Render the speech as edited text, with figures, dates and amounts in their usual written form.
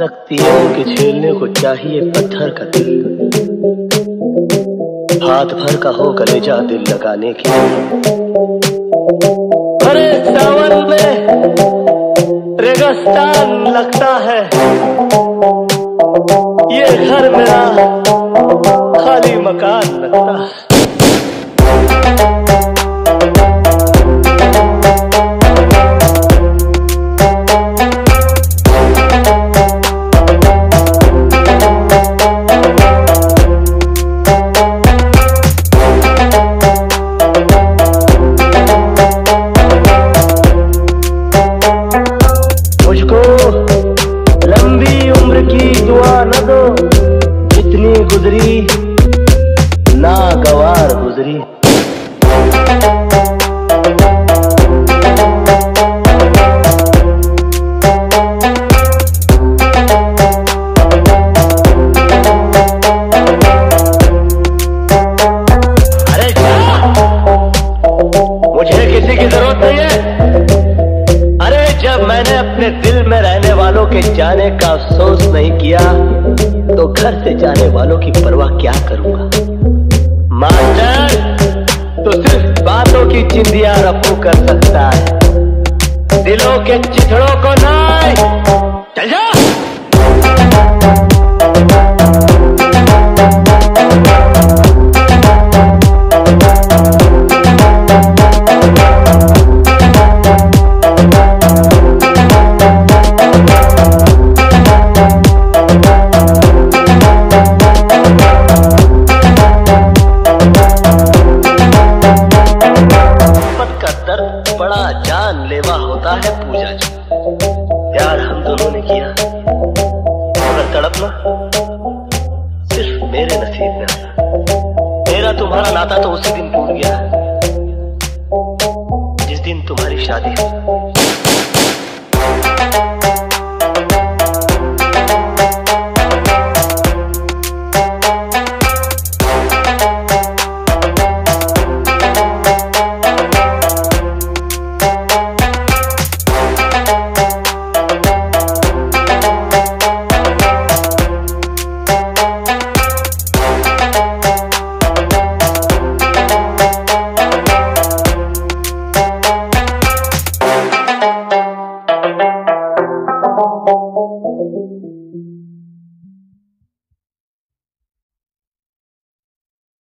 शक्तियों के झेलने को चाहिए पत्थर का दिल, हाथ भर का हो कलेजा दिल लगाने की। अरे सावन में रेगिस्तान लगता है, ये घर मेरा खाली मकान लगता है। लंबी उम्र की दुआ न दो, जितनी गुजरी नागवार गुजरी। अरे मुझे किसी की जरूरत नहीं है। अरे जब मैंने अपने दिल में रहने वालों के जाने का अफसोस नहीं किया, तो घर से जाने वालों की परवाह क्या करूंगा। मास्टर तो सिर्फ बातों की चिंदियां रफू कर सकता है, दिलों के चिथड़ों को नहीं। चल जा। बड़ा जानलेवा होता है पूजा जी, प्यार हम दोनों ने किया, मगर तड़पना सिर्फ मेरे नसीब में आया। मेरा तुम्हारा नाता तो उसी दिन टूट गया जिस दिन तुम्हारी शादी हुई।